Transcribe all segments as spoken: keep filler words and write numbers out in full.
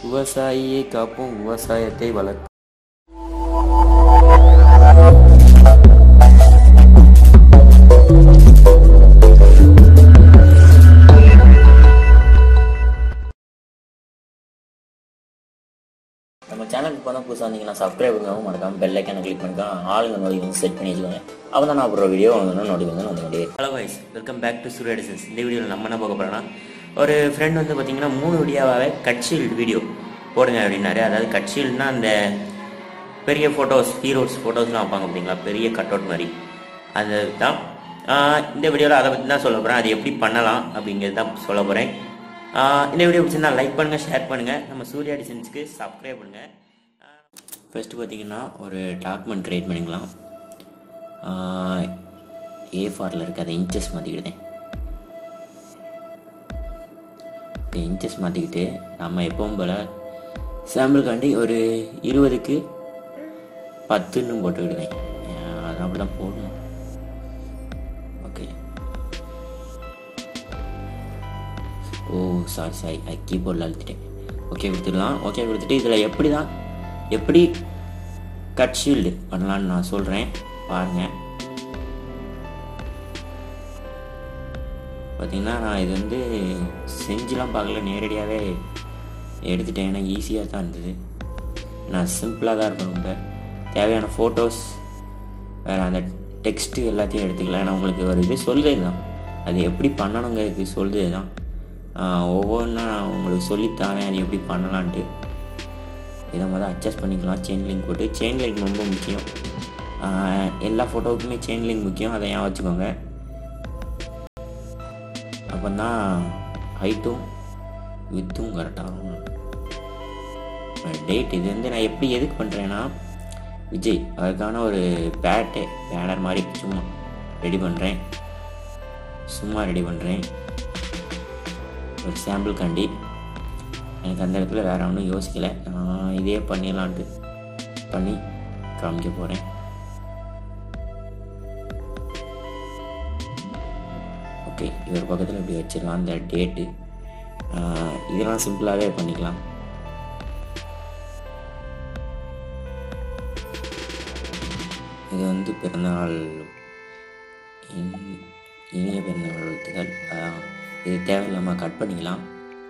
விவசாயியை காப்போம், விவசாயத்தை வளர்ப்போம். நம்ம சேனலுக்கு இப்போ தான் புதுசாக வந்தீங்கன்னா சப்ஸ்கிரைப் பண்ணுங்க, மறக்காம பெல் ஐக்கானை கிளிக் பண்ணிக்கோ, ஆளுங்க நோடி வந்து செட் பண்ணி வச்சுக்கோங்க. அப்போ தான் நான் அப்புறம் வீடியோ வந்து நோடி வந்து வந்து நோடி. Hello guys, welcome back to Surya designs. இந்த வீடியோவில் நம்ம என்ன பார்க்க போகிறோம்னா, ஒரு ஃப்ரெண்ட் வந்து பார்த்தீங்கன்னா மூணு வீடியோவாகவே கட்ஷீல்டு வீடியோ போடுங்க அப்படின்னாரு. அதாவது கட்ஷீல்டுனா அந்த பெரிய ஃபோட்டோஸ், ஹீரோஸ் ஃபோட்டோஸ்லாம் வைப்பாங்க அப்படிங்களா, பெரிய கட் அவுட் மாதிரி. அது தான் இந்த வீடியோவில் அதை பற்றி தான் சொல்ல போகிறேன். அது எப்படி பண்ணலாம் அப்படிங்கிறது தான் சொல்ல போகிறேன். இந்த வீடியோ பிடிச்சிருந்தா லைக் பண்ணுங்கள், ஷேர் பண்ணுங்கள், நம்ம சூர்யா டிசைன்ஸ்க்கு சப்ஸ்கிரைப் பண்ணுங்கள். ஃபஸ்ட்டு பார்த்தீங்கன்னா ஒரு டாக்குமெண்ட் க்ரியேட் பண்ணிக்கலாம். ஏ ஃபாரில் இருக்க அதை இன்ச்சஸ் மாற்றிக்கிட்டேன். இன்ச்சஸ் மாற்றிக்கிட்டு நம்ம எப்பவும் போல் சாம்பிளுக்காண்டி ஒரு இருபதுக்கு பத்துன்னு போட்டுக்கிடுவேன். அது அப்படி தான் போடணும். Okay. Oh sorry sorry I கீபோர்டில் அழுத்திட்டேன். ஓகே கொடுத்துடலாம். ஓகே கொடுத்துட்டு இதில் எப்படி தான் எப்படி கட் ஷீல்டு பண்ணலான்னு நான் சொல்கிறேன், பாருங்கள். பார்த்தீங்கன்னா நான் இது வந்து செஞ்சுலாம் பார்க்கல, நேரடியாகவே எடுத்துட்டேன். ஏன்னா ஈஸியாக தான் இருந்தது. நான் சிம்பிளாக தான் இருக்கும். ரொம்ப தேவையான ஃபோட்டோஸ் வேறு அந்த டெக்ஸ்ட்டு எல்லாத்தையும் எடுத்துக்கலாம். ஏன்னா உங்களுக்கு ஒரு இது சொல்லுது தான், அது எப்படி பண்ணணுங்கிறது சொல்லுது தான். ஒவ்வொன்றா நான் உங்களுக்கு சொல்லித்தாரேன் அது எப்படி பண்ணலான்ட்டு. இதை முதல் அட்ஜஸ்ட் பண்ணிக்கலாம். செயின் லிங்க் போட்டு, செயின் லிங்க் ரொம்ப முக்கியம். எல்லா ஃபோட்டோவுக்குமே செயின் லிங்க் முக்கியம், அதை ஏன் வச்சுக்கோங்க. அப்போ தான் ஹைட்டும் வித்தும் கரெக்டாகும். டேட் இது வந்து நான் எப்படி எதுக்கு பண்ணுறேன்னா, விஜய் அதுக்கான ஒரு பேட்டு பேனர் மாதிரி சும்மா ரெடி பண்ணுறேன். சும்மா ரெடி பண்ணுறேன் ஒரு சாம்பிள் காண்டி. எனக்கு அந்த இடத்துல வேறு ஒன்றும் யோசிக்கலை, நான் இதே பண்ணிடலான்ட்டு பண்ணி காமிக்க போகிறேன். ஓகே, இவர் பக்கத்தில் இப்படி வச்சிடலாம். அந்த டேட்டு இதெல்லாம் சிம்பிளாகவே பண்ணிக்கலாம். இது வந்து பிறந்தநாள், இனிய பிறந்தநாள் வாழ்த்துக்கள். இது தேவையில்லாமல் கட் பண்ணிக்கலாம்.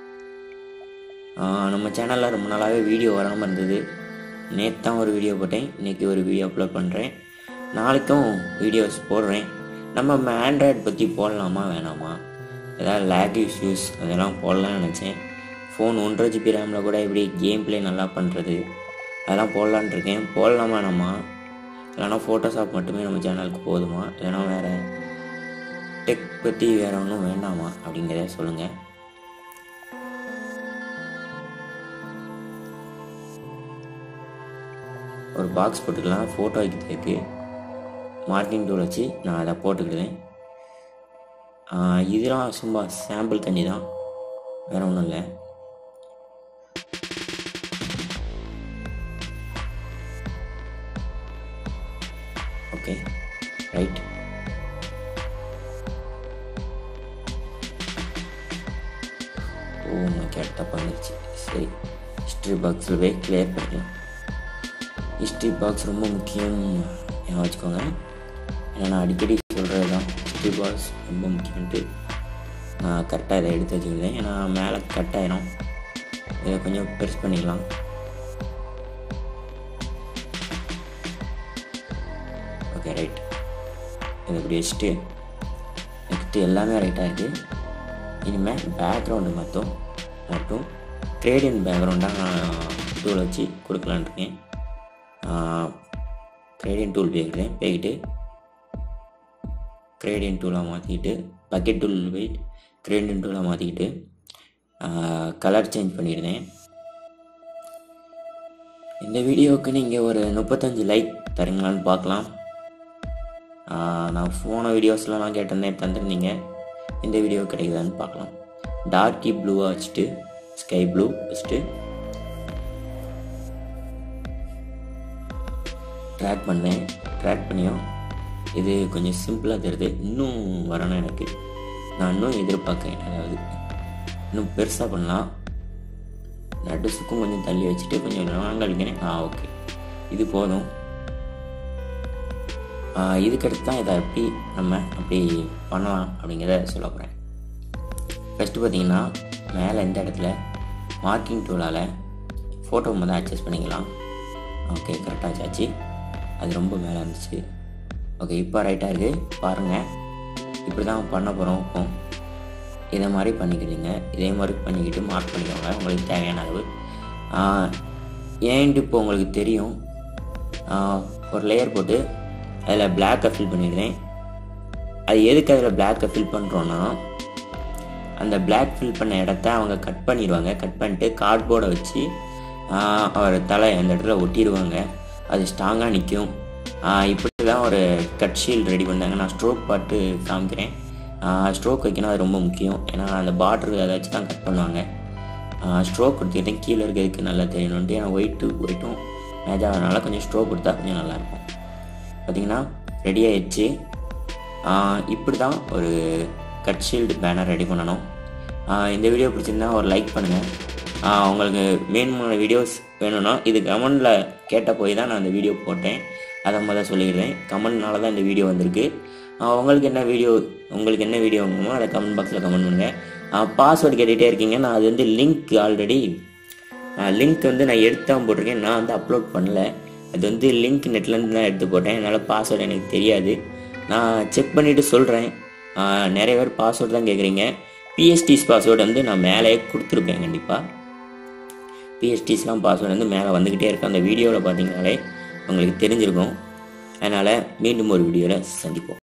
நம்ம சேனலில் ரொம்ப நாளாகவே வீடியோ வராமல் இருந்தது. நேற்று தான் ஒரு வீடியோ போட்டேன், இன்றைக்கி ஒரு வீடியோ அப்லோட் பண்ணுறேன், நாளைக்கும் வீடியோஸ் போடுறேன். நம்ம ஆண்ட்ராய்டு பற்றி போடலாமா வேணாமா, ஏதாவது லேக் இஷ்யூஸ் அதெல்லாம் போடலான்னு நினச்சேன். ஃபோன் ஒன்றரை ஜிபி ரேமில் கூட எப்படி கேம் ப்ளே நல்லா பண்ணுறது அதெல்லாம் போடலான் இருக்கேன். போடலாமா வேணாமா, இல்லைனா ஃபோட்டோஷாப் மட்டுமே நம்ம சேனலுக்கு போதுமா, இல்லைனா வேறு டெக் பற்றி வேறு ஒன்றும் வேண்டாமா அப்படிங்கிறத சொல்லுங்கள். ஒரு பாக்ஸ் போட்டுக்கலாம். ஃபோட்டோ வைக்கிறதுக்கு மார்க்கிங் டூல் வச்சு நான் அதை போட்டுக்கிடுவேன். இதெல்லாம் சும்மா சாம்பிள் தண்ணி தான், வேறு ஒன்றும் இல்லை. Okay right. Oh my god, தப்பாக வந்துருச்சு. சரி, ஹிஸ்ட்ரி பாக்ஸில் போய் கிளியர் பண்ணிக்கலாம். ஹிஸ்ட்ரி பாக்ஸ் ரொம்ப முக்கியம், ஏன் வச்சுக்கோங்க. ஏன்னா நான் அடிக்கடி சொல்கிறது தான், ஹிஸ்ட்ரி பாக்ஸ் ரொம்ப முக்கியம்ட்டு நான் கரெக்டாக இதை எடுத்து வச்சுக்கிட்டேன். ஏன்னா மேலே கட் ஆகிடும். இதை கொஞ்சம் பெருசு பண்ணிக்கலாம். Okay right. இது இப்படி வச்சுட்டு நெக்ஸ்ட்டு எல்லாமே ரைட்டாக இருக்குது. இனிமேல் பேக்ரவுண்டு மட்டும் மட்டும் கிரேடியன்ட் பேக்ரவுண்டாக நான் டூல் வச்சு கொடுக்கலான் இருக்கேன். கிரேடியன்ட் டூல் போய்க்கிறேன். போய்கிட்டு கிரேடியன்ட் டூலாக மாற்றிக்கிட்டு பக்கெட் டூல் போய் கிரேடியன்ட் டூலாக மாற்றிக்கிட்டு கலர் சேஞ்ச் பண்ணிடுறேன். இந்த வீடியோவுக்கு நீங்கள் ஒரு முப்பத்தஞ்சு லைக் தரீங்களான்னு பார்க்கலாம். நான் ஃபோனை வீடியோஸ்லாம் கேட்டிருந்தேன், தந்துருந்தீங்க. இந்த வீடியோ கிடைக்குதான்னு பார்க்கலாம். டார்க்கி ப்ளூவாக வச்சுட்டு ஸ்கை ப்ளூ வச்சுட்டு ட்ராக் பண்ணேன். ட்ராக் பண்ணியும் இது கொஞ்சம் சிம்பிளாக தெரியுது. இன்னும் வரணும் எனக்கு, நான் இன்னும் எதிர்பார்க்கேன். அதாவது இன்னும் பெருசாக பண்ணலாம். நடு சுக்கும் கொஞ்சம் தள்ளி வச்சுட்டு கொஞ்சம் லாங்காக அடிக்கிறேன். ஆ ஓகே, இது போதும். இதுக்கடுத்து தான் இதை எப்படி நம்ம அப்படி பண்ணலாம் அப்படிங்கிறத சொல்ல போகிறேன். ஃபஸ்ட்டு பார்த்தீங்கன்னா மேலே இந்த இடத்துல மார்க்கிங் டூலால் ஃபோட்டோ வந்து அட்ஜஸ்ட் பண்ணிக்கலாம். ஓகே, கரெக்டாக ஆச்சு. அது ரொம்ப மேலே இருந்துச்சு. ஓகே, இப்போ ரைட்டாக இருக்குது பாருங்கள். இப்படி தான் பண்ண போகிறோம். இப்போ இதை மாதிரி பண்ணிக்கிறீங்க. இதே மாதிரி பண்ணிக்கிட்டு மார்க் பண்ணிக்கோங்க உங்களுக்கு தேவையான அளவு. ஏன்ட்டு இப்போ உங்களுக்கு தெரியும். ஒரு லேயர் போட்டு அதில் பிளாக்கை ஃபில் பண்ணிடுறேன். அது எதுக்கு அதில் பிளாக்கை ஃபில் பண்ணுறோன்னா, அந்த பிளாக் ஃபில் பண்ண இடத்த அவங்க கட் பண்ணிடுவாங்க. கட் பண்ணிட்டு கார்ட்போர்டை வச்சு அவர் தலை அந்த இடத்துல ஒட்டிடுவாங்க. அது ஸ்ட்ராங்காக நிற்கும். இப்படி தான் ஒரு கட் ஷீல்ட் ரெடி பண்ணாங்க. நான் ஸ்ட்ரோக் பாட்டு காமிக்கிறேன். ஸ்ட்ரோக் வைக்கணும், அது ரொம்ப முக்கியம். ஏன்னா அந்த பார்டர் அதை வச்சு தான் கட் பண்ணுவாங்க. ஸ்ட்ரோக் கொடுத்துக்கிட்டேன் கீழே இருக்கிறதுக்கு நல்லா தெரியணுன்ட்டு. ஏன்னா ஒயிட்டு ஒயிட்டும் மேட்ச் ஆகிறதுனால கொஞ்சம் ஸ்ட்ரோக் கொடுத்தா கொஞ்சம் நல்லாயிருக்கும். பார்த்திங்கன்னா ரெடி ஆகிடுச்சு. இப்படி தான் ஒரு கட் ஷீல்டு பேனர் ரெடி பண்ணணும். இந்த வீடியோ பிடிச்சிருந்தா ஒரு லைக் பண்ணுங்கள். உங்களுக்கு மேன்மான வீடியோஸ் வேணும்னா இது கமெண்டில் கேட்ட போய் தான் நான் இந்த வீடியோ போட்டேன். அதை முதல்ல சொல்லிடுறேன். கமெண்ட்னால தான் இந்த வீடியோ வந்திருக்கு. உங்களுக்கு என்ன வீடியோ உங்களுக்கு என்ன வீடியோ வேணுமோ அதை கமெண்ட் பாக்ஸில் கமெண்ட் பண்ணுங்கள். பாஸ்வேர்டு கேட்டுகிட்டே இருக்கீங்க. நான் அது வந்து லிங்க் ஆல்ரெடி லிங்க் வந்து நான் எடுத்து தான் போட்டிருக்கேன். நான் வந்து அப்லோட் பண்ணல. அது வந்து லிங்க் நெட்லேருந்து தான் எடுத்து போட்டேன். அதனால் பாஸ்வேர்டு எனக்கு தெரியாது. நான் செக் பண்ணிவிட்டு சொல்கிறேன். நிறைய பேர் பாஸ்வேர்டு தான் கேட்குறீங்க. பிஎஸ்டிஸ் பாஸ்வேர்டு வந்து நான் மேலே கொடுத்துருப்பேன். கண்டிப்பாக பிஎஸ்டிஸ்லாம் பாஸ்வேர்டு வந்து மேலே வந்துக்கிட்டே இருக்கும். அந்த வீடியோவில் பார்த்தீங்கனாலே உங்களுக்கு தெரிஞ்சிருக்கும். அதனால் மீண்டும் ஒரு வீடியோவில் சந்திப்போம்.